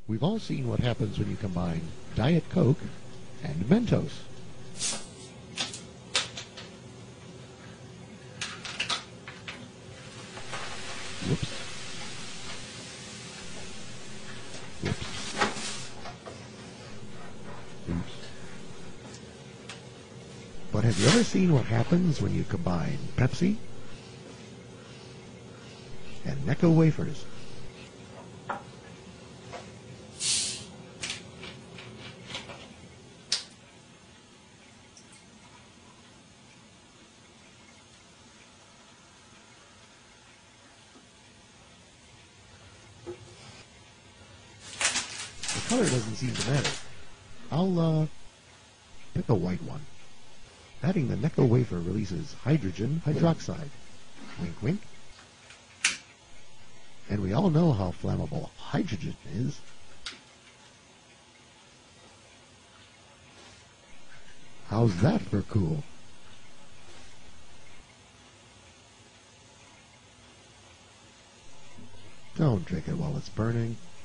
We've all seen what happens when you combine Diet Coke and Mentos. Whoops. Whoops. Oops. But have you ever seen what happens when you combine Pepsi and Necco wafers? The color doesn't seem to matter. I'll pick a white one. Adding the Necco wafer releases hydrogen hydroxide. Wink, wink. And we all know how flammable hydrogen is. How's that for cool? Don't drink it while it's burning.